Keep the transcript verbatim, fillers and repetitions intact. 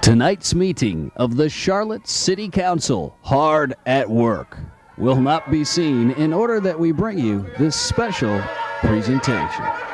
Tonight's meeting of the Charlotte City Council, hard at work, will not be seen in order that we bring you this special presentation.